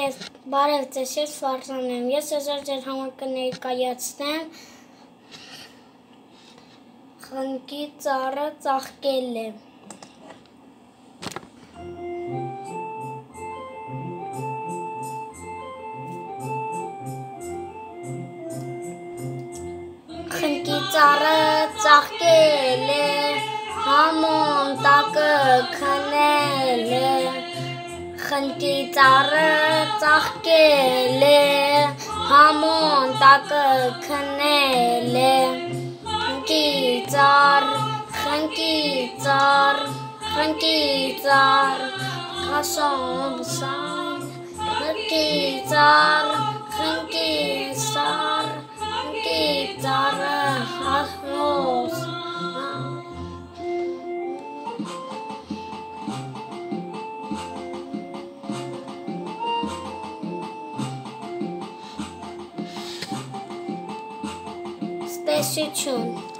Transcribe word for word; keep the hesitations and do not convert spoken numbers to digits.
Բարև ձեզ, ես Վարդան եմ, ես այսօր ձեր համար կներկայացնեմ խնկի ծառը ծաղկել է։ Խնկի ծառը ծաղկել է, համոն տակը քնել է, խնկի ծառը ծաղկել է, համոն տակը քնել է, խնկի ծառ, խնկի ծառ, խնկի ծառ, խասոն բսայն, խնկի ծառ, խնկի ծառ, խնկի ծառը հասնոս, Տեսություն